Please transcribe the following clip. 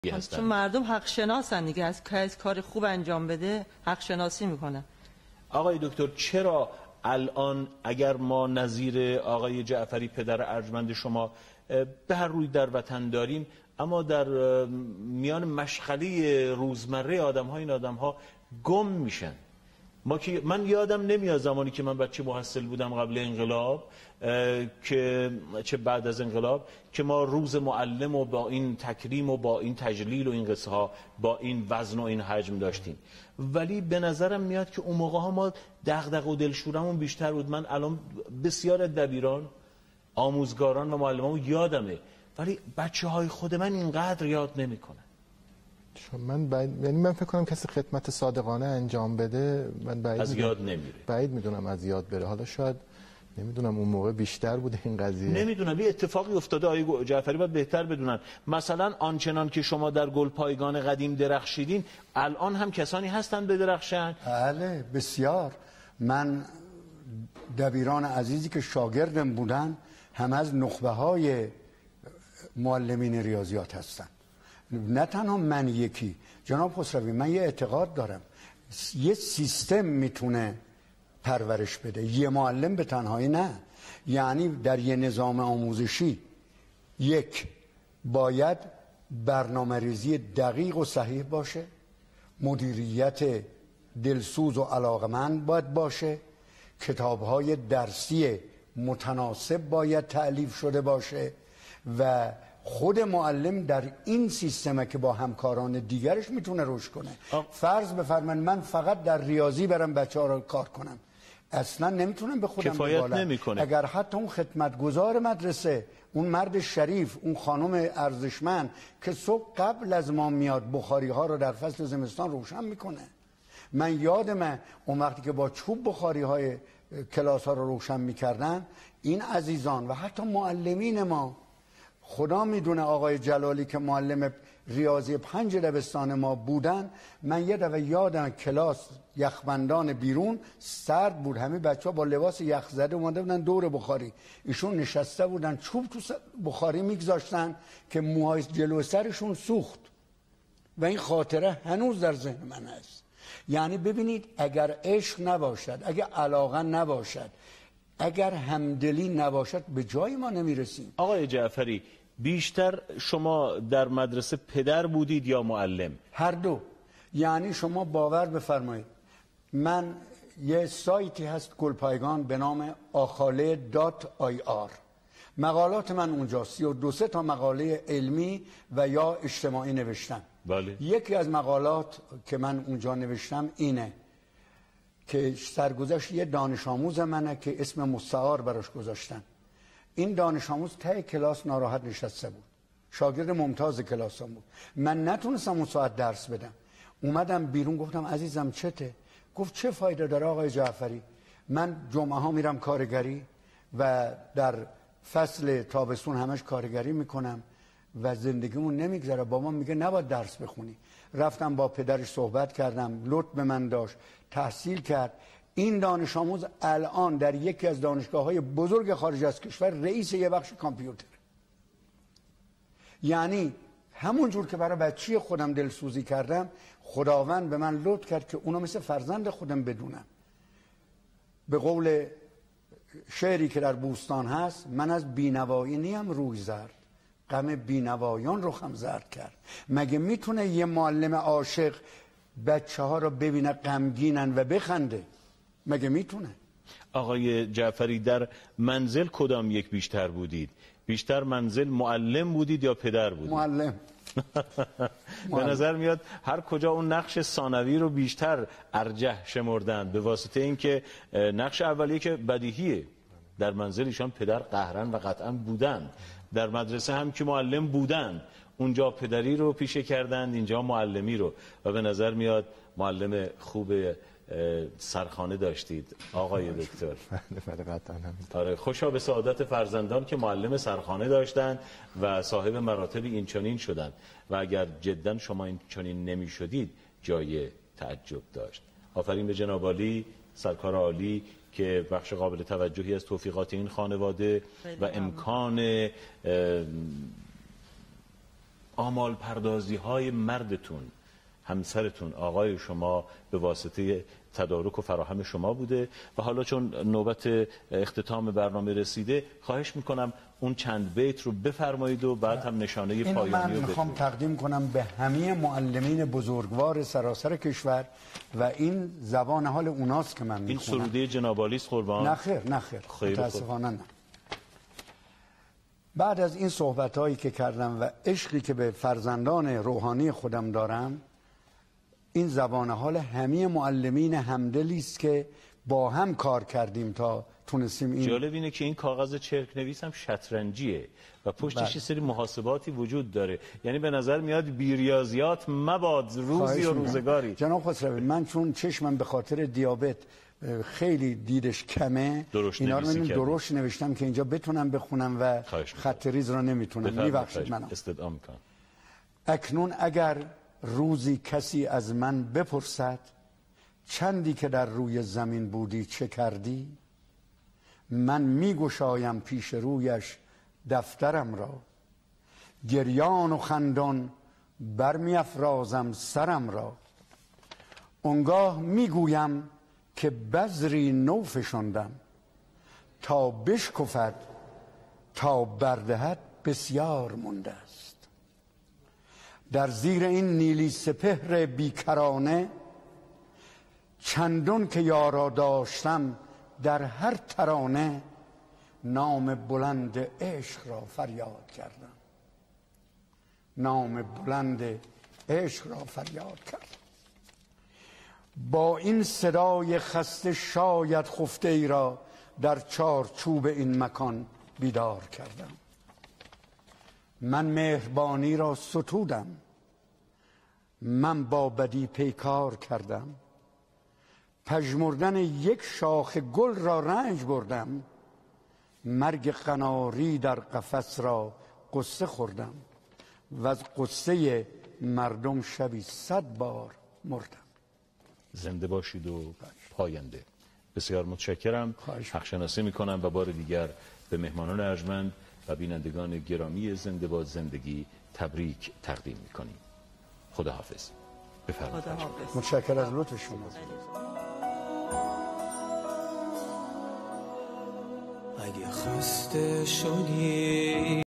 چون مردم حق شناسن دیگه، از کار خوب انجام بده حق شناسی میکنن. آقای دکتر چرا الان اگر ما نظیر آقای جعفری پدر ارجمند شما به هر روی در وطن داریم، اما در میان مشغله روزمره آدم‌ها این آدم‌ها گم میشن؟ من یادم نمیاد زمانی که من بچه محصل بودم قبل انقلاب که چه بعد از انقلاب که ما روز معلم و با این تکریم و با این تجلیل و این قصه ها با این وزن و این حجم داشتیم. ولی به نظرم میاد که اون موقع ها ما دغدغه و دلشورمون بیشتر بود. من الان بسیار دبیران، آموزگاران و معلمان یادمه، ولی بچه های خود من اینقدر یاد نمیکنن. من فکر کنم کسی خدمت صادقانه انجام بده من از یاد نمیره. بعید میدونم از یاد بره. حالا شاید نمیدونم اون موقع بیشتر بوده این قضیه، نمیدونم یه اتفاقی افتاده. آقای جعفری باید بهتر بدونن. مثلا آنچنان که شما در گلپایگان قدیم درخشیدین الان هم کسانی هستن بدرخشن؟ بله بسیار. من دبیران عزیزی که شاگردم بودن هم از نخبه های معلمین ریاضیات هستن. نه تنها من یکی. جناب خسروی من یه اعتقاد دارم یه سیستم میتونه پرورش بده، یه معلم به تنهایی نه. یعنی در یه نظام آموزشی یک باید برنامه ریزی دقیق و صحیح باشه، مدیریت دلسوز و علاقمند باید باشه، کتاب‌های درسی متناسب باید تألیف شده باشه و خود معلم در این سیستمه که با همکاران دیگرش میتونه رشد کنه. فرض بفرمایید من فقط در ریاضی برم بچه‌ها رو کار کنم، اصلا نمیتونم به خودم ببالم. اگر حتی اون خدمتگزار مدرسه، اون مرد شریف، اون خانم ارزشمند که صبح قبل از ما میاد بخاری ها رو در فصل زمستان روشن میکنه. من یادمه اون وقتی که با چوب بخاری های کلاس ها رو روشن میکردن این عزیزان و حتی معلمین ما، خدا میدونه آقای جلالی که معلم ریاضی 5 دبستان ما بودن، من یه دفعه یادم کلاس یخبندان بیرون سرد بود، همه بچه‌ها با لباس یخ زده اومده بودن دور بخاری، ایشون نشسته بودن چوب تو بخاری میگذاشتن که موهای جلو سرشون سوخت و این خاطره هنوز در ذهن من هست. یعنی ببینید اگر عشق نباشد، اگر علاقه نباشد، اگر همدلی نباشد به جای ما نمیرسیم. آقای جعفری بیشتر شما در مدرسه پدر بودید یا معلم؟ هر دو. یعنی شما باور بفرمایید من یه سایتی هست گلپایگان به نام akhale.ir، مقالات من اونجا 32 تا مقاله علمی و یا اجتماعی نوشتم. بله. یکی از مقالات که من اونجا نوشتم اینه که سرگذشت یه دانش آموز منه که اسم مستعار براش گذاشتن. این دانش آموز ته کلاس ناراحت نشسته بود، شاگرد ممتاز کلاسم بود، من نتونستم اون ساعت درس بدم. اومدم بیرون گفتم عزیزم چته؟ گفت چه فایده داره آقای جعفری، من جمعه ها میرم کارگری و در فصل تابستون همش کارگری میکنم و زندگیمون نمیگذره. بابا میگه نباید درس بخونی. رفتم با پدرش صحبت کردم، لطف به من داشت، تحصیل کرد. این دانش آموز الان در یکی از دانشگاه‌های بزرگ خارج از کشور رئیس یه بخش کامپیوتر. یعنی همون جور که برای بچی خودم دلسوزی کردم، خداوند به من لطف کرد که اونو مثل فرزند خودم بدونم. به قول شعری که در بوستان هست، من از بینوایی نیم روی زرد، غم بینوایان رخم زرد کرد. مگه میتونه یه معلم عاشق بچه ها رو ببینه غمگینن و بخنده؟ مگه میتونه؟ آقای جعفری در منزل کدام یک بیشتر بودید؟ بیشتر منزل معلم بودید یا پدر بودید؟ معلم. به نظر میاد هر کجا اون نقش ثانوی رو بیشتر ارجح شمردن، به واسطه اینکه نقش اولیه که بدیهیه، در منزل ایشان پدر قهرن و قطعا بودن، در مدرسه هم که معلم بودن، اونجا پدری رو پیشه کردند، اینجا معلمی رو، و به نظر میاد معلم خوب سرخانه داشتید آقای دکتر. آره، خوشا به سعادت فرزندان که معلم سرخانه داشتند و صاحب مراتب اینچنین شدند و اگر جدا شما اینچنین نمی شدید جای تعجب داشت. آفرین به جناب عالی، سرکار عالی که بخش قابل توجهی از توفیقات این خانواده و امکان آمال پردازی های مردتون، همسرتون، آقای شما به واسطه تدارک و فراهم شما بوده و حالا چون نوبت اختتام برنامه رسیده خواهش میکنم اون چند بیت رو بفرمایید و بعد هم نشانه پایانی رو من میخوام تقدیم کنم به همه معلمین بزرگوار سراسر کشور و این زبان حال اوناست که من میخونم. این سروده جناب عالی است قربان؟ نخیر متاسفانه نه. بعد از این صحبت‌هایی که کردم و عشقی که به فرزندان روحانی خودم دارم، این زبان حال همه معلمین همدلی است که با هم کار کردیم تا تونستیم این. جالب اینه که این کاغذ چرک نویس هم شطرنجیه و پشتش یه سری محاسباتی وجود داره، یعنی به نظر میاد بی ریاضیات مباد روزی و روزگاری. جناب خسروی، من چون چشمم به خاطر دیابت خیلی دیدش کمه، اینا رو من درشت نوشتم که اینجا بتونم بخونم و خط ریز را نمیتونم. میبخشید منم استدعا میکنم. اکنون اگر روزی کسی از من بپرسد چندی که در روی زمین بودی چه کردی، من میگشایم پیش رویش دفترم را، گریان و خندان برمیافرازم سرم را، اونگاه میگویم که بذری نو فشاندم، تا بشکفد تا بردهد بسیار مونده است. در زیر این نیلی سپهر بیکرانه، چندان که یارا داشتم در هر ترانه، نام بلند عشق را فریاد کردم، نام بلند عشق را فریاد کردم. با این صدای خسته شاید خفته ای را در چارچوب این مکان بیدار کردم. من مهربانی را ستودم، من با بدی پیکار کردم، پژمردن یک شاخ گل را رنج بردم، مرگ قناری در قفس را قصه خوردم و از قصه مردم شبی 100 بار مردم. زنده باشید و پاینده. بسیار متشکرم. حق‌شناسی میکنم و بار دیگر به مهمانان ارجمند و بینندگان گرامی زنده باد زندگی تبریک تقدیم میکنیم. خداحافظ. بفرمایید. متشکرم از لطف شما. اگه خسته شدی